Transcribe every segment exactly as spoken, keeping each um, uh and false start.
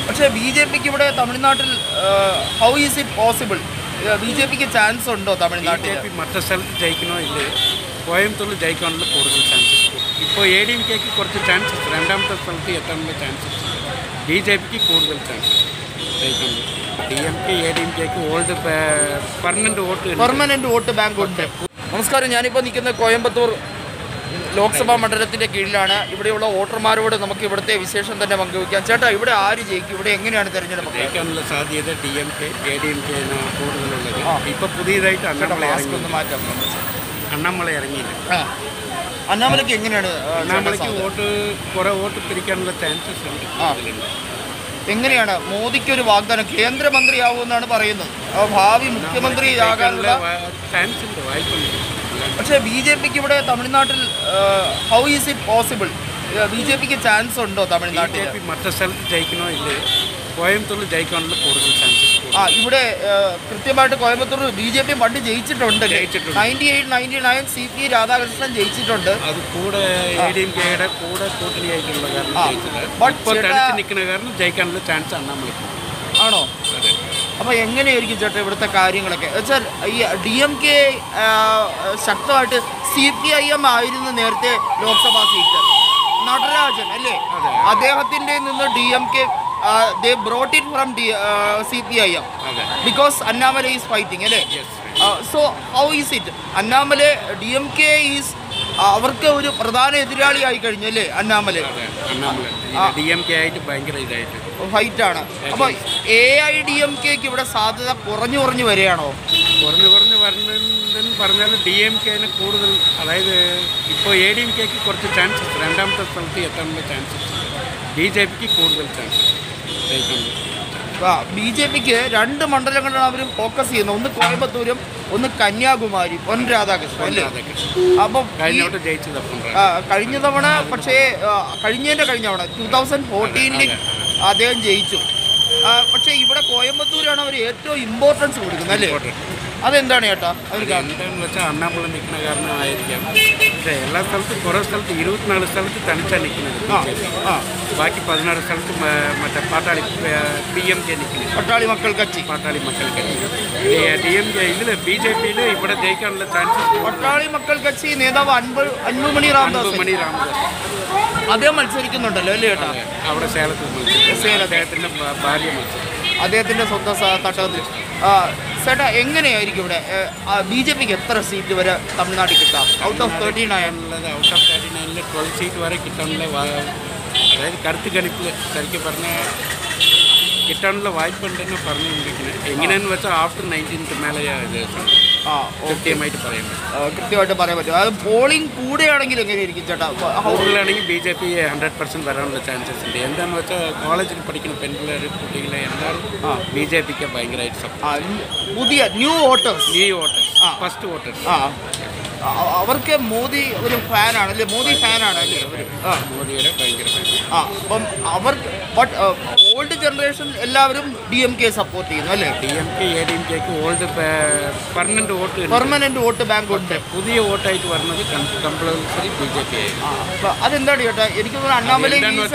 പക്ഷേ B J പിക്ക് ഇവിടെ തമിഴ്നാട്ടിൽ how is it possible? B J പിക്ക് ചാൻസ് ഉണ്ടോ തമിഴ്നാട്ടിൽ? മറ്റു സ്ഥലത്ത് ജയിക്കണോ ഇല്ലേ? കോയമ്പത്തൂരിൽ ജയിക്കാനുള്ള കൂടുതൽ ചാൻസസ്. ഇപ്പോൾ എ ഡി എം കെക്ക് കുറച്ച് ചാൻസസ്, രണ്ടാമത്തെ സ്ഥലത്ത് എത്താനുള്ള ചാൻസസ്. ബി ജെ പിക്ക് കൂടുതൽ ചാൻസസ് ജയിക്കുന്നത്. D M K A D M കെക്ക് old permanent vote permanent vote bank ഉണ്ട്. നമസ്കാരം, ഞാനിപ്പോൾ നിൽക്കുന്നത് കോയമ്പത്തൂർ ലോക്സഭാ മണ്ഡലത്തിൻ്റെ കീഴിലാണ്. ഇവിടെയുള്ള വോട്ടർമാരോട് നമുക്ക് ഇവിടുത്തെ വിശേഷം തന്നെ പങ്കുവയ്ക്കാം. ചേട്ടാ, ഇവിടെ ആര് ജയിക്കും? ഇവിടെ എങ്ങനെയാണ് തെരഞ്ഞെടുപ്പ്? ജയിക്കാനുള്ള സാധ്യത D M K A D M K കൂടുതലുള്ളത്. ഇപ്പോൾ പുതിയതായിട്ട് അണ്ണാമല ഒന്ന് മാറ്റാം. അണ്ണാമല ഇറങ്ങിയില്ല. ആ, അണ്ണാമലയ്ക്ക് എങ്ങനെയാണ്? അണ്ണാമലയ്ക്ക് വോട്ട് കുറേ വോട്ട് തിരിക്കാനുള്ള ചാൻസസ് ഉണ്ട്. എങ്ങനെയാണ് മോദിക്കൊരു വാഗ്ദാനം? കേന്ദ്രമന്ത്രിയാവുമെന്നാണ് പറയുന്നത്. ഭാവി മുഖ്യമന്ത്രി ആകാനുള്ള ചാൻസ് ഉണ്ട്, വായ്പുണ്ട്. പക്ഷേ ബി ജെ പിക്ക് ഇവിടെ തമിഴ്നാട്ടിൽ how is it possible? B J പിക്ക് ചാൻസ് ഉണ്ടോ തമിഴ്നാട്ടിൽ? മറ്റു സ്ഥലത്ത് ജയിക്കണോ ഇല്ലേ? കോയമ്പത്തൂരിൽ ജയിക്കാനുള്ള കൂടുതൽ ചാൻസസ്. ആ, ഇവിടെ കൃത്യമായിട്ട് കോയമ്പത്തൂർ ബി ജെ പി പണ്ട് ജയിച്ചിട്ടുണ്ട്. Ninety eight ninety nine C P Radhakrishnan ജയിച്ചിട്ടുണ്ട്. അത് കൂടെ എ ഡി എം കെയുടെ കൂടെ കൂട്ടണിയായിട്ടുള്ള കാരണം ജയിച്ചത്. ഇപ്പോൾ തനിച്ച് നിൽക്കുന്ന കാരണം ജയിക്കാനുള്ള ചാൻസ് അണ്ണാമലയ്ക്ക് ആണോ? അതെ. അപ്പോൾ എങ്ങനെയായിരിക്കും ചേട്ടാ ഇവിടുത്തെ കാര്യങ്ങളൊക്കെ? വെച്ചാൽ ഈ ഡി എം കെ ശക്തമായിട്ട് സി പി ഐ എം ആയിരുന്നു നേരത്തെ ലോക്സഭാ സീറ്റ്. നടരാജൻ അല്ലേ, അദ്ദേഹത്തിൻ്റെ നിന്ന് D M K they brought it from the uh, C P I M because Annamale is fighting അല്ലേ? So how is it? Annamale D M K is അവർക്ക് ഒരു പ്രധാന എതിരാളിയായി കഴിഞ്ഞു അല്ലേ അണ്ണാമല? ഡി എം കെ ആയിട്ട് ഭയങ്കര ഇതായിട്ട് ഫൈറ്റാണ്. അപ്പോൾ എ ഐ ഡി എം കെക്ക് ഇവിടെ സാധ്യത കുറഞ്ഞു കുറഞ്ഞു വരികയാണോ? കുറഞ്ഞു കുറഞ്ഞ് വരുന്നതെന്ന് പറഞ്ഞാൽ ഡി എം കെന് കൂടുതൽ, അതായത് ഇപ്പോൾ എ ഡി എം കെക്ക് കുറച്ച് ചാൻസസ്, രണ്ടാമത്തെ സ്ഥലത്ത് എത്താനുള്ള ചാൻസസ്. ബി ജെ പിക്ക് കൂടുതൽ ചാൻസസ് ജയിക്കുന്നത്. ബി ജെ പിക്ക് രണ്ട് മണ്ഡലങ്ങളാണ് അവർ ഫോക്കസ് ചെയ്യുന്നത്. ഒന്ന് കോയമ്പത്തൂരും ഒന്ന് കന്യാകുമാരി. പൊൻ രാധാകൃഷ്ണൻ അല്ലേ? അപ്പം കഴിഞ്ഞ തവണ, പക്ഷേ കഴിഞ്ഞതിൻ്റെ കഴിഞ്ഞ തവണ ടൂ തൗസൻഡ് ഫോർട്ടീനിൽ അദ്ദേഹം ജയിച്ചു. പക്ഷേ ഇവിടെ കോയമ്പത്തൂരാണ് അവർ ഏറ്റവും ഇമ്പോർട്ടൻസ് കൊടുക്കുന്നത് അല്ലേ? അതെന്താണ് ചേട്ടാ? അവർക്ക് എന്താണെന്ന് വെച്ചാൽ അണ്ണാമല നിൽക്കുന്ന കാരണമായിരിക്കാം. പക്ഷേ എല്ലാ സ്ഥലത്തും കുറേ സ്ഥലത്ത് ഇരുപത്തിനാല് സ്ഥലത്ത് തനിച്ചാണ് നിൽക്കുന്നത്. ബാക്കി പതിനാറ് സ്ഥലത്ത് മറ്റേ പാട്ടാളി പി എം കെ നിൽക്കുന്നത്. പട്ടാളി മക്കൾ Katchi Pattali Makkal Katchi D M K. ഇതിൽ ബി ജെ പിയിൽ ഇവിടെ ജയിക്കാനുള്ള ചാൻസസ്. പട്ടാളി മക്കൾ കച്ചി നേതാവ് അൻപ് അൻപുമണി രാമദാസ് മണി രാമദാസ് അദ്ദേഹം മത്സരിക്കുന്നുണ്ടല്ലോ അല്ലേ ചേട്ടാ? അവിടെ സേലത്തിൽ മത്സരിക്കും. അദ്ദേഹത്തിൻ്റെ ഭാര്യ മത്സരം, അദ്ദേഹത്തിൻ്റെ സ്വന്തം തട്ടകത്തിൽ. ചേട്ടാ, എങ്ങനെയായിരിക്കും ഇവിടെ ബി ജെ പിക്ക് എത്ര സീറ്റ് വരെ തമിഴ്നാട്ടിൽ കിട്ടാം? ഔട്ട് ഓഫ് തേർട്ടി നയൻ ഉള്ളത് ഔട്ട് ഓഫ് തേർട്ടി നയനിൽ ട്വൽവ് സീറ്റ് വരെ കിട്ടാനുള്ള, അതായത് കറുത്ത് കണിപ്പിൽ ശരിക്കും പറഞ്ഞാൽ കിട്ടാനുള്ള വായ്പ ഉണ്ടെന്ന് പറഞ്ഞുകൊണ്ടിരിക്കുന്നത്. എങ്ങനെയാണെന്ന് വെച്ചാൽ ആഫ്റ്റർ നയൻറ്റീൻത്ത് മേലെ ആ കൃത്യമായിട്ട് പറയാൻ പറ്റും കൃത്യമായിട്ട് പറയാൻ പറ്റും അത് പോളിംഗ് കൂടുകയാണെങ്കിൽ എങ്ങനെയായിരിക്കും ചേട്ടാ? കൂടുതലാണെങ്കിൽ B J P hundred percent വരാനുള്ള ചാൻസസ് ഉണ്ട്. എന്താണെന്ന് വെച്ചാൽ കോളേജിൽ പഠിക്കുന്ന പെൺപിള്ളേർ കുട്ടികളെ എല്ലാവരും ബി ജെ പിക്ക് ഭയങ്കരമായിട്ട് സപ്പോർട്ട്. പുതിയ new voters new voters first voters ആ അവർക്ക് മോദി ഒരു ഫാനാണ് അല്ലേ? മോദി ഫാനാണ് അല്ലേ അവർ? ആ, മോദിയുടെ ഭയങ്കര ഫാൻ. ആ, അപ്പം അവർ ബട്ട് ഓൾഡ് ജനറേഷൻ എല്ലാവരും ഡി എം കെ സപ്പോർട്ട് ചെയ്യുന്നു അല്ലേ? D M K A D M കെക്ക് old permanent vote permanent vote bank ഉണ്ട്. പുതിയ വോട്ടായിട്ട് വരുന്നത് കമ്പൾസറി ബി ജെ പി ആയിരുന്നു. അതെന്താണ് ചേട്ടാ? എനിക്ക് തോന്നുന്നു അണ്ണാമല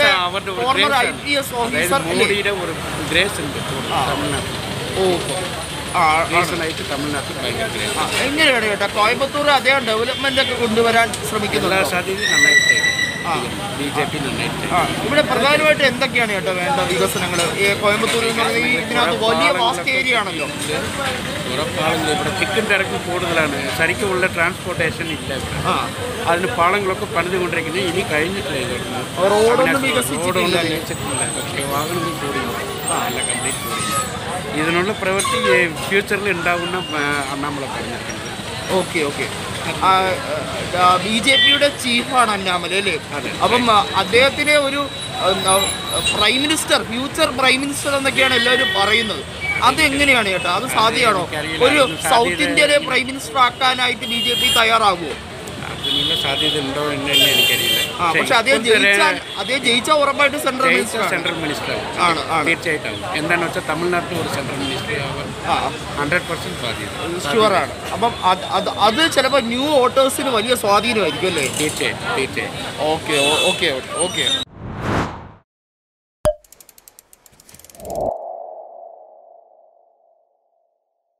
മോഡിയുടെ ഒരു ഗ്രേസ് ഉണ്ട് തമിഴ്നാട്ടിൽ. ഓ, റീസണായിട്ട് തമിഴ്നാട്ടിൽ ഭയങ്കര ഗ്രേസ്. എങ്ങനെയാണ് ചേട്ടാ കോയമ്പത്തൂർ അദ്ദേഹം ഡെവലപ്മെന്റ് ഒക്കെ കൊണ്ടുവരാൻ ശ്രമിക്കുന്നത്? സാധ്യത നന്നായിട്ട് ബി ജെ പി നന്നായിട്ട്. ഇവിടെ പ്രധാനമായിട്ട് എന്തൊക്കെയാണ് ചേട്ടാ വേണ്ട വികസനങ്ങൾ? കോയമ്പത്തൂർ എന്ന് പറയുന്നത് ഇതിനകത്ത് വലിയ വാസ്റ്റ് ഏരിയ ആണല്ലോ. ഉറപ്പാണെങ്കിലും ഇവിടെ തിക്കും തിരക്കും കൂടുതലാണ്. ശരിക്കുമുള്ള ട്രാൻസ്പോർട്ടേഷൻ ഇല്ല ഇവിടെ. അതിന് പാളങ്ങളൊക്കെ പണിതുകൊണ്ടിരിക്കുന്നത് ഇനി കഴിഞ്ഞിട്ടില്ല. റോഡൊന്നും വികസിച്ചിട്ടില്ല. പക്ഷേ വാഹനങ്ങൾ കൂടിയില്ല, നല്ല കംപ്ലീറ്റ് കൂടിയില്ല. ഇതിനുള്ള പ്രവൃത്തി ഫ്യൂച്ചറിൽ ഉണ്ടാവുന്ന അണ്ണാമല പറഞ്ഞിട്ടുണ്ട്. ഓക്കെ ഓക്കെ ബി ജെ പിയുടെ ചീഫാണ് അണ്ണാമല അല്ലേ? അപ്പം അദ്ദേഹത്തിനെ ഒരു prime minister, future prime minister എന്നൊക്കെയാണ് എല്ലാവരും പറയുന്നത്. അതെങ്ങനെയാണ് ചേട്ടാ? അത് സാധ്യമാണോ? ഒരു സൗത്ത് ഇന്ത്യയിലെ പ്രൈം മിനിസ്റ്റർ ആക്കാനായിട്ട് ബി ജെ പി തയ്യാറാകുമോ? അതിനുള്ള സാധ്യത ഉണ്ടോ എന്ന് തന്നെ എനിക്കറിയില്ല. പക്ഷെ അദ്ദേഹം ജയിച്ചാൽ അദ്ദേഹം ജയിച്ചാൽ ഉറപ്പായിട്ട് സെൻട്രൽ മിനിസ്റ്റർ സെൻട്രൽ മിനിസ്റ്റർ ആണ് തീർച്ചയായിട്ടും. എന്താണെന്ന് വെച്ചാൽ തമിഴ്നാട്ടിൽ ഒരു സെൻട്രൽ മിനിസ്റ്റർ ആവാൻ ഹൺഡ്രഡ് പെർസെന്റ് സാധ്യത ഷുവറാണ്. അപ്പം അത് അത് ചിലപ്പോൾ ന്യൂ വോട്ടേഴ്സിന് വലിയ സ്വാധീനമായിരിക്കും അല്ലേ? തീർച്ചയായിട്ടും തീർച്ചയായിട്ടും. Okay okay okay